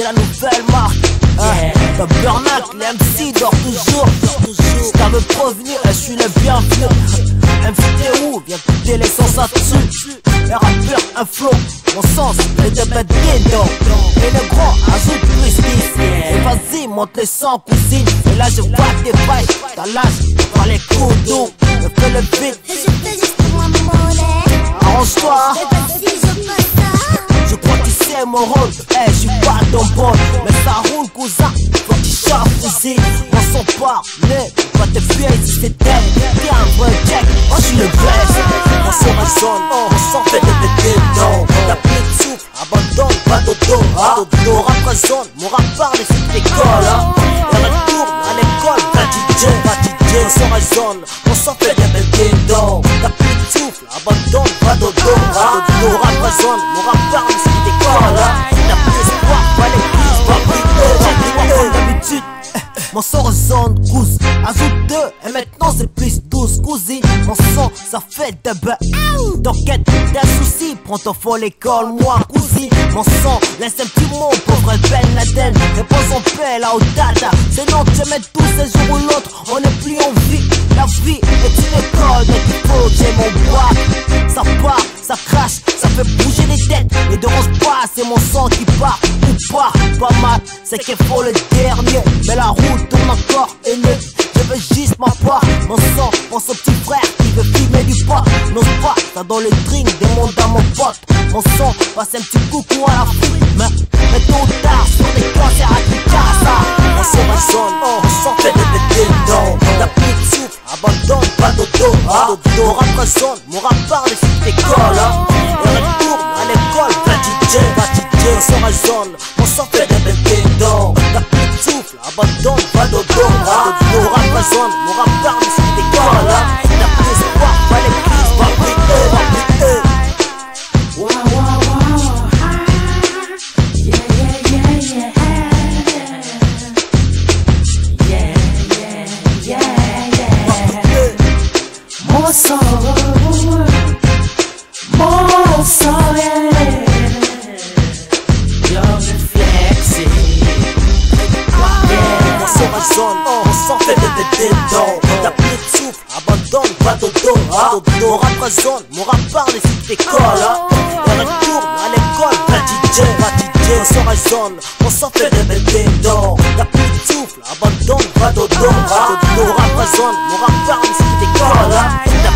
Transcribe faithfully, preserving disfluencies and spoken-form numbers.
la nouvelle marque. Hein, dans Burnac, les M C dorment toujours. Si t'as veux prévenir, je suis le bienvenu. M C t'es où? Viens écouter les sens là-dessus. Les rappeurs, un flow, mon sens est de mettre dedans. Et le grand ajoute plus dix. Et vas-y, monte les sons, cousine. Et là je vois tes failles, t'as l'âge, par les coups d'eau. Je fais le beat. Et je fais juste pour ma monnaie. Arrange-toi. Et vas-y, je fais ça. Je crois que tu sais mon rôle, eh hey, je suis pas ton bon. Mais ça roule cousin, faut que tu chasses ici. On s'en parle, mais pas te fier si c'est elle. T'es un vrai check, moi je suis le best. On se raisonne, on s'en fait des bébés dedans. T'as plus de souffle, abandonne, pas dodo. Pas dodo, représente, mon rap parle et c'est l'école. Hein. Et retourne à l'école, va D J, va D J. On se raisonne, on s'en fait des bébés dedans. T'as plus de souffle, abandonne, pas dodo. Pas dodo, représente, mon rap parle. Mon son résonne, cousse, ajoute deux, et maintenant c'est plus douze, cousine. Mon son, ça fait de bœuf. T'inquiète, t'as souci, prends ton faux l'école, moi, cousine. Mon son, laisse un petit mot, pauvre Ben Laden. Réponse en paix, là au data. C'est non, tu mets tous ces jours ou l'autre, on n'est plus en vie. La vie est une école, mais il faut que j'ai mon bois. Ça part, ça crache, ça fait bouger les têtes. Ne dérange pas, c'est mon sang qui part ou pas. Pas mal, c'est qu'il faut le dernier. Mais la route tourne encore et ne, je veux juste ma part. Mon sang, pense au petit frère qui veut filmer du pot. N'ose pas, ça dans le drink, demande à mon pote. Mon sang, passe un petit coucou à la fille. Mais, mais tôt ou tard, sur des concerts à Kikasa. Mon sang résonne, on s'en fait des bébés dedans. T'as plus de souffle, abandonne, pas dodo. Pas dodo, représente, mon rap parle et c'est l'école. Hein. Et retourne à l'école, va D J, va D J. On se raisonne, on s'en fait des bébés dedans. T'as plus de souffle, abandonne, pas dodo. Pas dodo, représente, mon rap parle et c'est l'école. Hein. T'as plus d'espoir, pas les crises, pas briller, pas briller. Wow, wow, wow, yeah, yeah, yeah, yeah, yeah, yeah, yeah, yeah. Mon sang, mon sang, yeah. You're reflexing, yeah. On se raisonne, on s'en fait des bébés dedans. T'as plus de souffle, abandonne, pas dodo. Pas dodo, mon rap résonne, mon rap parle et c'est l'école. Hein. Et retourne à l'école, va D J, va D J. On se raisonne, on s'en fait des bébés dedans. T'as plus de souffle, abandonne, pas dodo. Pas dodo, mon rap résonne, mon rap parle et c'est l'école. Hein.